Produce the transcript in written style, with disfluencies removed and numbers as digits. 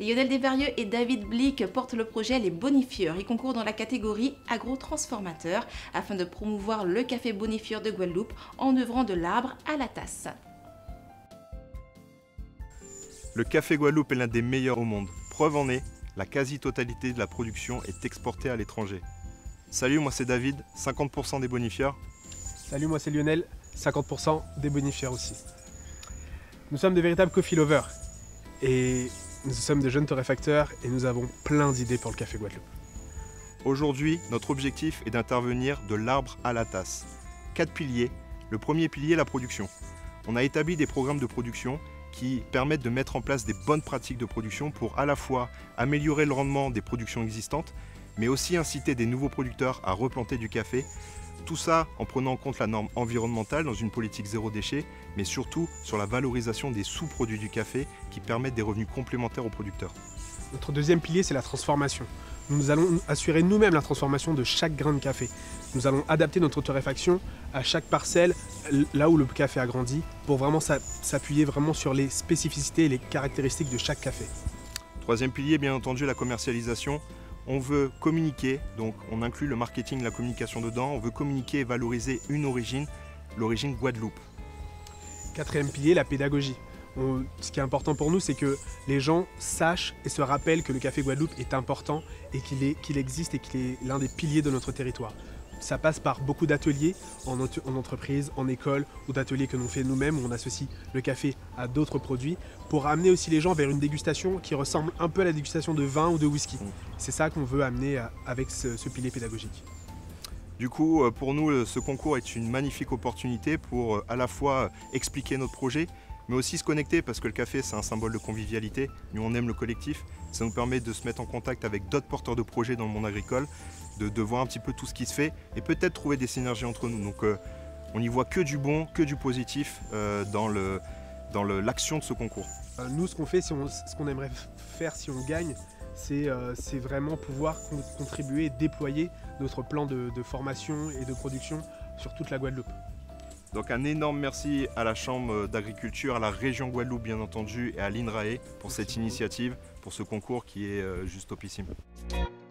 Lionel Desvarieux et David Blick portent le projet Les Bonifieurs. Ils concourent dans la catégorie agro-transformateur afin de promouvoir le café bonifieur de Guadeloupe en œuvrant de l'arbre à la tasse. Le café Guadeloupe est l'un des meilleurs au monde. Preuve en est, la quasi-totalité de la production est exportée à l'étranger. Salut, moi c'est David, 50% des bonifieurs. Salut, moi c'est Lionel, 50% des bonifieurs aussi. Nous sommes de véritables coffee lovers et nous sommes de jeunes torréfacteurs et nous avons plein d'idées pour le café Guadeloupe. Aujourd'hui, notre objectif est d'intervenir de l'arbre à la tasse. 4 piliers. Le premier pilier, la production. On a établi des programmes de production qui permettent de mettre en place des bonnes pratiques de production pour à la fois améliorer le rendement des productions existantes, mais aussi inciter des nouveaux producteurs à replanter du café. Tout ça en prenant en compte la norme environnementale dans une politique zéro déchet, mais surtout sur la valorisation des sous-produits du café qui permettent des revenus complémentaires aux producteurs. Notre deuxième pilier, c'est la transformation. Nous allons assurer nous-mêmes la transformation de chaque grain de café. Nous allons adapter notre torréfaction à chaque parcelle, là où le café a grandi, pour vraiment s'appuyer vraiment sur les spécificités et les caractéristiques de chaque café. Troisième pilier, bien entendu, la commercialisation. On veut communiquer, donc on inclut le marketing, la communication dedans. On veut communiquer et valoriser une origine, l'origine Guadeloupe. Quatrième pilier, la pédagogie. Ce qui est important pour nous, c'est que les gens sachent et se rappellent que le café Guadeloupe est important et qu'il existe et qu'il est l'un des piliers de notre territoire. Ça passe par beaucoup d'ateliers en entreprise, en école ou d'ateliers que l'on fait nous-mêmes où on associe le café à d'autres produits pour amener aussi les gens vers une dégustation qui ressemble un peu à la dégustation de vin ou de whisky. C'est ça qu'on veut amener avec ce pilier pédagogique. Du coup, pour nous, ce concours est une magnifique opportunité pour à la fois expliquer notre projet, mais aussi se connecter parce que le café c'est un symbole de convivialité, nous on aime le collectif, ça nous permet de se mettre en contact avec d'autres porteurs de projets dans le monde agricole, de voir un petit peu tout ce qui se fait et peut-être trouver des synergies entre nous. Donc on n'y voit que du bon, que du positif dans l'action de ce concours. Nous ce qu'on fait, ce qu'on aimerait faire si on gagne, c'est vraiment pouvoir contribuer et déployer notre plan de formation et de production sur toute la Guadeloupe. Donc un énorme merci à la Chambre d'agriculture, à la région Guadeloupe bien entendu et à l'INRAE pour cette initiative, pour ce concours qui est juste topissime.